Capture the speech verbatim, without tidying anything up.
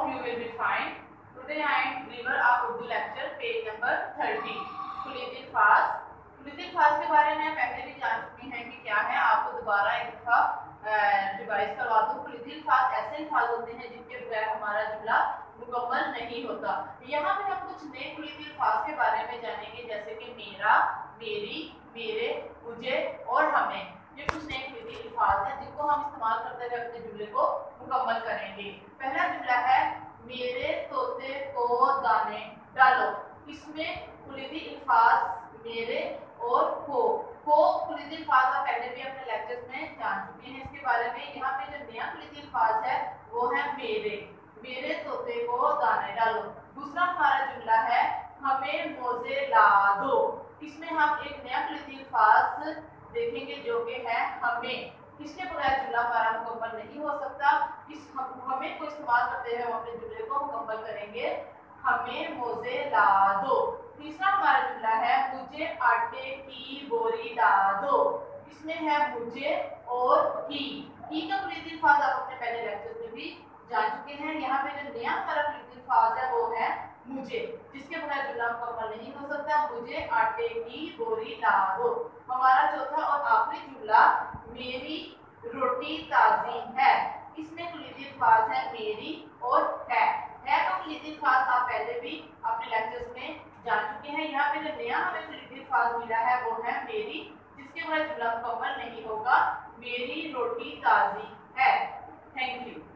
you will be fine. Today I am deliver a Urdu lecture page number thirty. खुलीद अल्फाज खुलीद अल्फाज के बारे में पहले भी जान चुके हैं कि क्या है, आपको दोबारा एक दफा रिवाइज करवा दूं। खुलीद अल्फाज ऐसे अल्फाज होते हैं जिनके बगैर हमारा जुमला मुकम्मल नहीं होता। यहाँ पे हम कुछ नए खुलीद अल्फाज के बारे में जानेंगे, जैसे कि मेरा, मेरी, मेरे, मुझे और हमें। ये कुछ नए खुलीद अल्फाज हैं जिनको हम इस्तेमाल करते हुए अपने जुमले को मुकम्मल करेंगे। पहला जुमला है मेरे तोते को दाने डालो। इसमें खुलीदी अल्फाज मेरे और को को खुलीदी अल्फाज आप पहले भी अपने लेक्चर्स में जान चुके हैं इसके बारे में। यहाँ पे जो नया खुलीदी अल्फाज है वो है मेरे। मेरे तोते को दाने डालो। दूसरा हमारा जुमला है हमें मोजे ला दो। इसमें हम एक नया खुलीदी अल्फाज देखेंगे जो कि है हमें। इसके बगैर जुमला हमारा मुकम्मल नहीं हो सकता। इस हम, हमें को इस्तेमाल करते हुए हम अपने जुमले को मुकम्मल करेंगे, हमें मोजे ला दो। तीसरा हमारा जुमला है मुझे आटे की बोरी ला दो। इसमें है मुझे और की। की का खुलीदी अल्फाज आप अपने पहले लेक्चर में भी जान चुके हैं। यहाँ पे जो नया हमारा खुलीदी अल्फाज है वो है मुझे, जिसके बगैर जुमला मुकम्मल नहीं हो सकता। मुझे आटे की बोरी ला दो। हमारा चौथा और आखिरी जुमला मेरी रोटी ताजी है। इसमें खुलीदी अल्फाज है मेरी और है। है तो खुलीदी अल्फाज आप पहले भी अपने लेक्चर्स में जान चुके हैं। यहाँ पे जो नया हमें खुलीदी अल्फाज मिला है वो है मेरी, जिसके बगैर जुमला मुकम्मल नहीं होगा। मेरी रोटी ताजी है। Thank you.